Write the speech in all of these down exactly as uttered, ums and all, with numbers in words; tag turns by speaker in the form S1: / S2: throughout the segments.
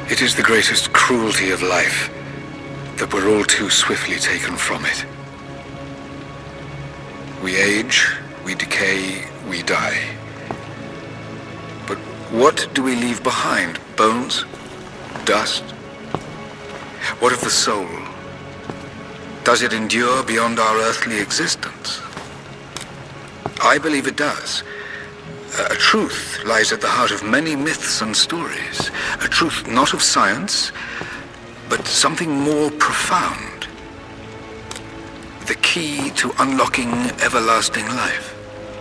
S1: It is the greatest cruelty of life that we're all too swiftly taken from it. We age, we decay, we die. But what do we leave behind? Bones? Dust? What of the soul? Does it endure beyond our earthly existence? I believe it does. A truth lies at the heart of many myths and stories. A truth not of science, but something more profound. The key to unlocking everlasting life.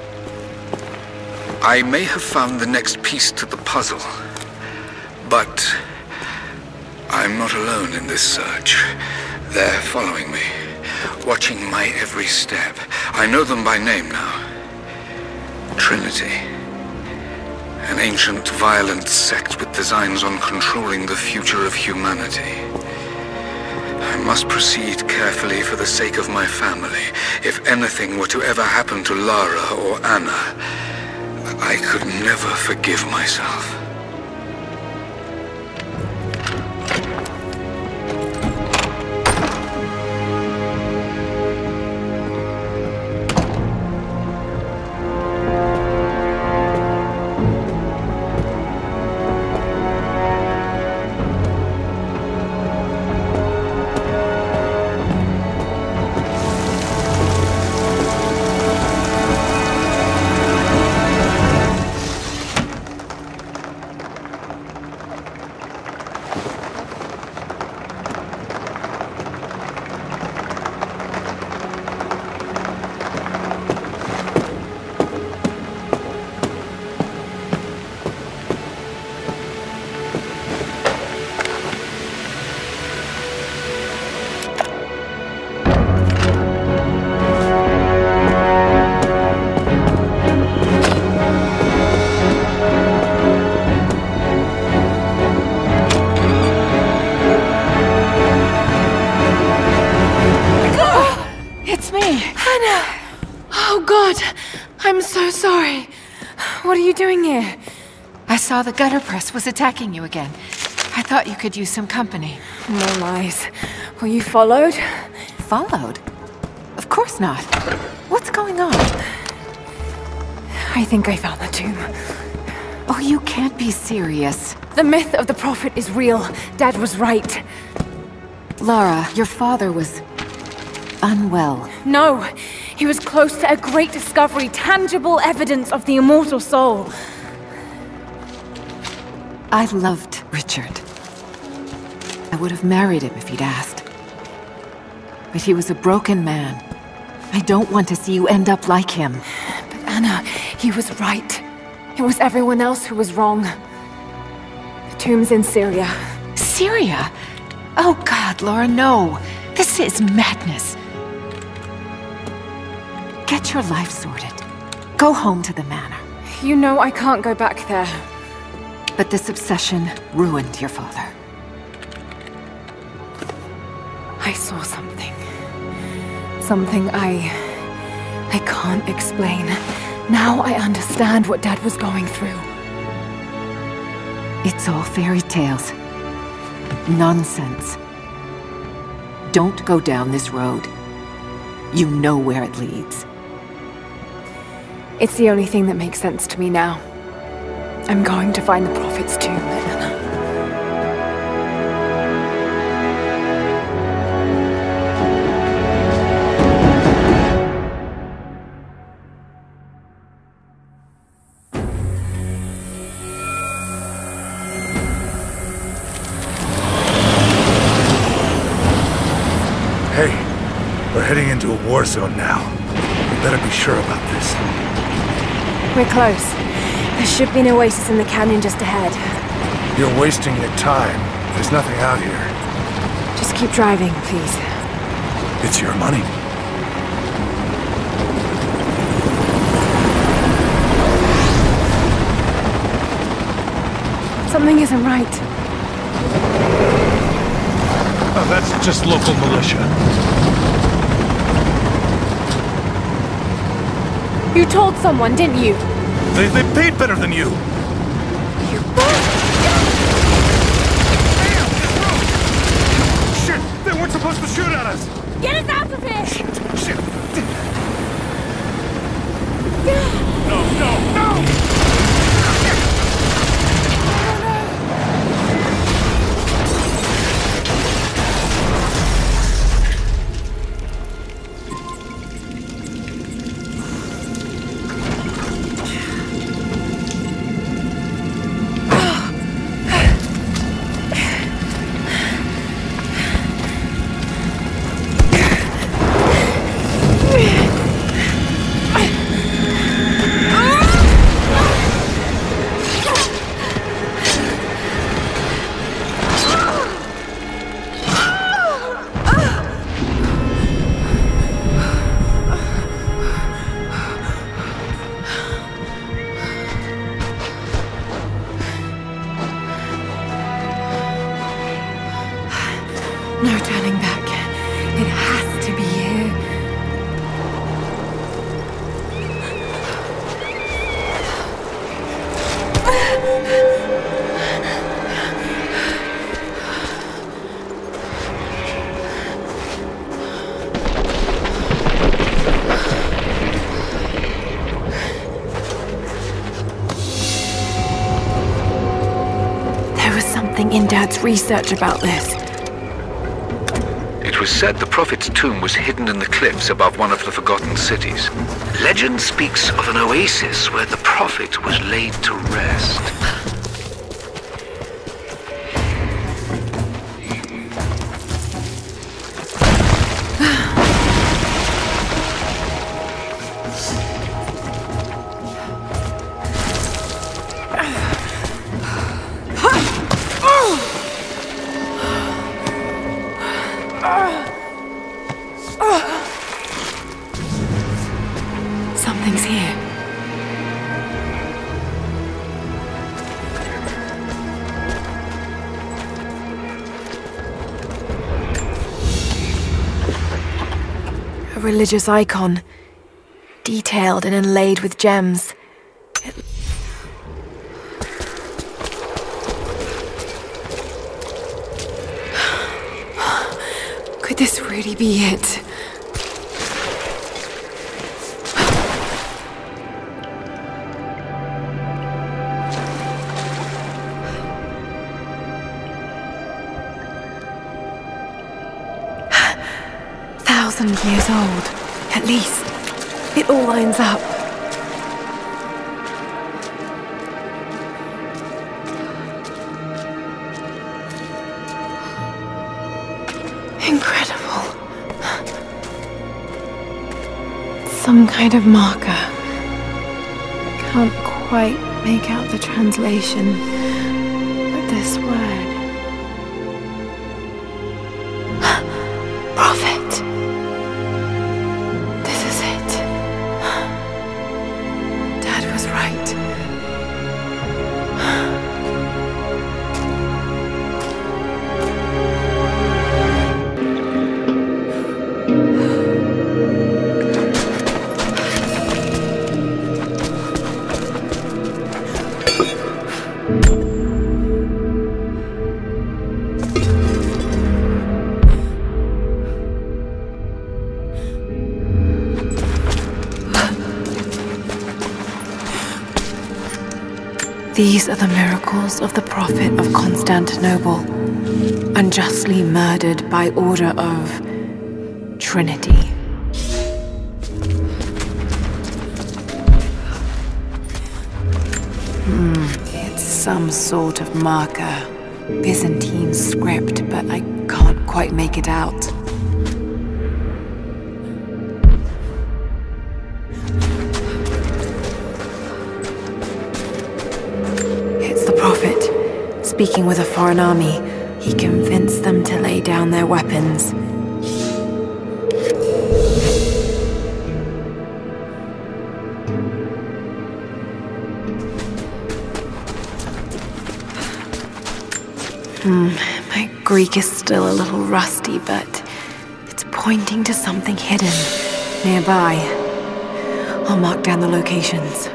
S1: I may have found the next piece to the puzzle, but I'm not alone in this search. They're following me, watching my every step. I know them by name now. Trinity. An ancient, violent sect with designs on controlling the future of humanity. I must proceed carefully for the sake of my family. If anything were to ever happen to Lara or Anna, I could never forgive myself.
S2: I saw the gutter press was attacking you again. I thought you could use some company.
S3: No lies. Were you followed?
S2: Followed? Of course not. What's going on?
S3: I think I found the tomb.
S2: Oh, you can't be serious.
S3: The myth of the Prophet is real. Dad was right.
S2: Lara, your father was unwell.
S3: No, he was close to a great discovery, tangible evidence of the immortal soul.
S2: I loved Richard. I would have married him if he'd asked. But he was a broken man. I don't want to see you end up like him.
S3: But Anna, he was right. It was everyone else who was wrong. The tomb's in Syria.
S2: Syria? Oh God, Lara, no. This is madness. Get your life sorted. Go home to the manor.
S3: You know I can't go back there.
S2: But this obsession ruined your father.
S3: I saw something. Something I... I can't explain. Now I understand what Dad was going through.
S2: It's all fairy tales. Nonsense. Don't go down this road. You know where it leads.
S3: It's the only thing that makes sense to me now. I'm going to find the Prophet's tomb, Anna.
S4: Hey, we're heading into a war zone now. We better be sure about this.
S3: We're close. There should be an oasis in the canyon just ahead.
S4: You're wasting your time. There's nothing out here.
S3: Just keep driving, please.
S4: It's your money.
S3: Something isn't right.
S4: Oh, that's just local militia.
S3: You told someone, didn't you?
S4: They, they paid better than you.
S3: You both!
S4: got us!
S3: Get us out of here!
S4: Shit! No, no, no!
S3: No turning back. It has to be here. There was something in Dad's research about this.
S1: It was said the Prophet's tomb was hidden in the cliffs above one of the forgotten cities. Legend speaks of an oasis where the Prophet was laid to rest.
S3: Something's here. A religious icon, detailed and inlaid with gems. It... Could this really be it? Thousand years old, at least. It all lines up. Incredible. Some kind of marker. Can't quite make out the translation, but this word. Prophet. This is it. Dad was right. These are the miracles of the Prophet of Constantinople, unjustly murdered by order of Trinity. Hmm, it's some sort of marker. Byzantine script, but I can't quite make it out. Speaking with a foreign army, he convinced them to lay down their weapons. Hmm, my Greek is still a little rusty, but it's pointing to something hidden nearby. I'll mark down the locations.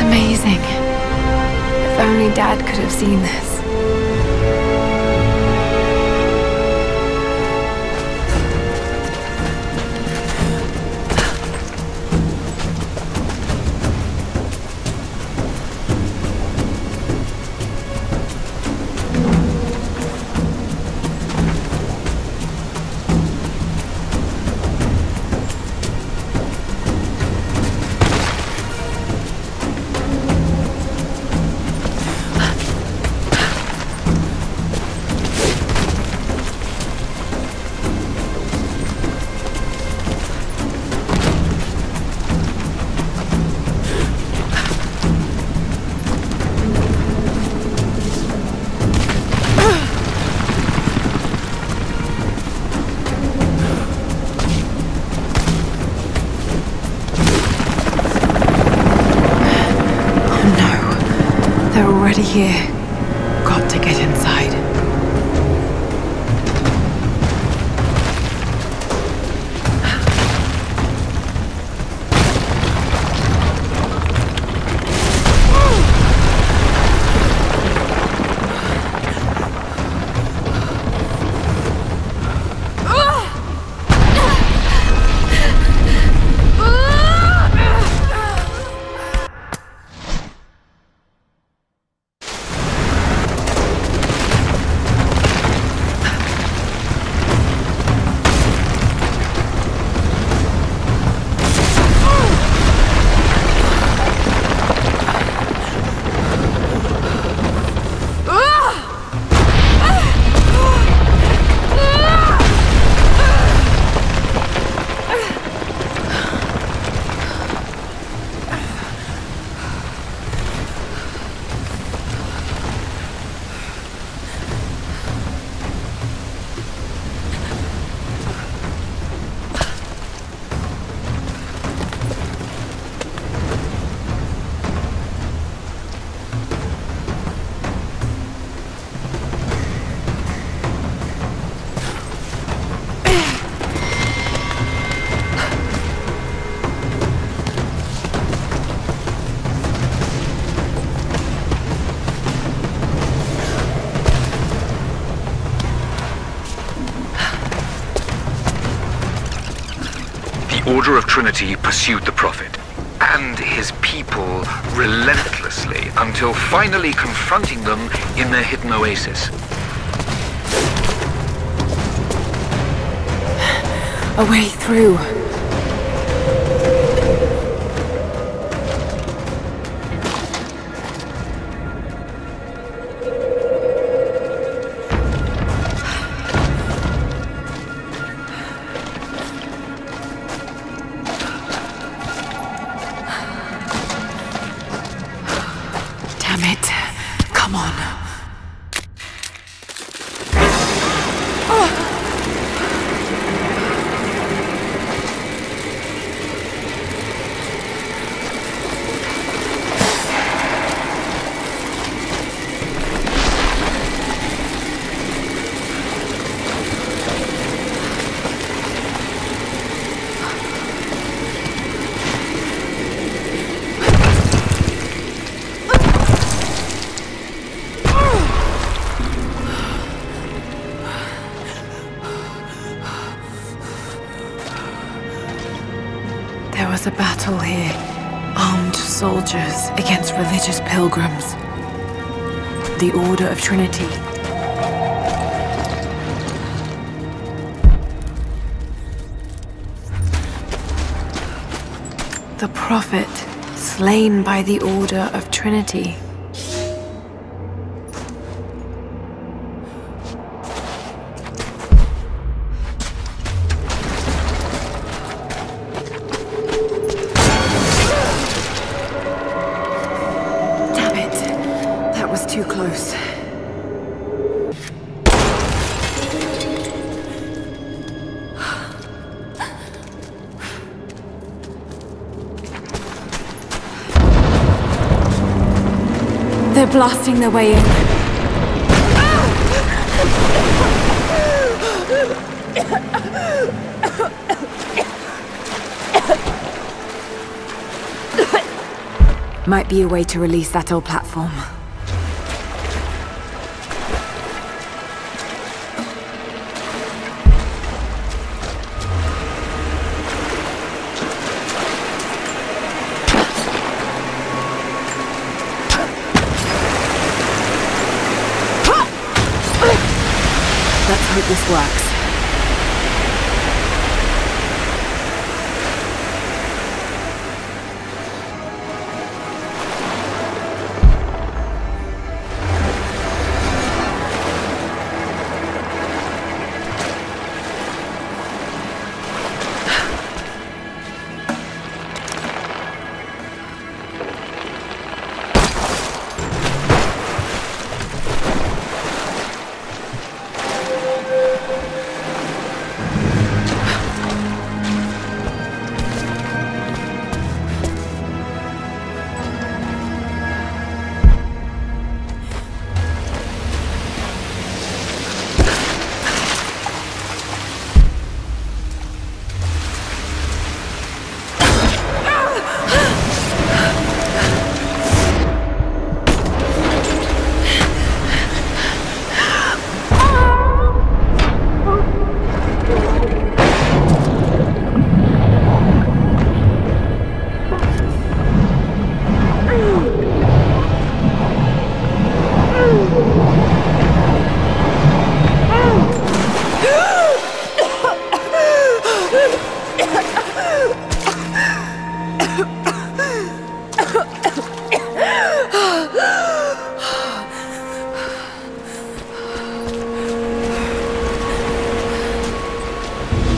S3: amazing. If only Dad could have seen this.
S2: Already here. Got to get inside.
S1: The Order of Trinity pursued the Prophet and his people relentlessly until finally confronting them in their hidden oasis.
S2: A way through. There was a battle here. Armed soldiers against religious pilgrims. The Order of Trinity. The Prophet, slain by the Order of Trinity. Too close. They're blasting their way in.
S3: Might be a way to release that old platform. Let's hope this works.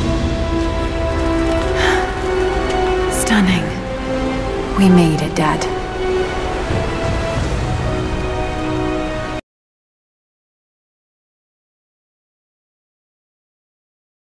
S3: Stunning. We made it, Dad.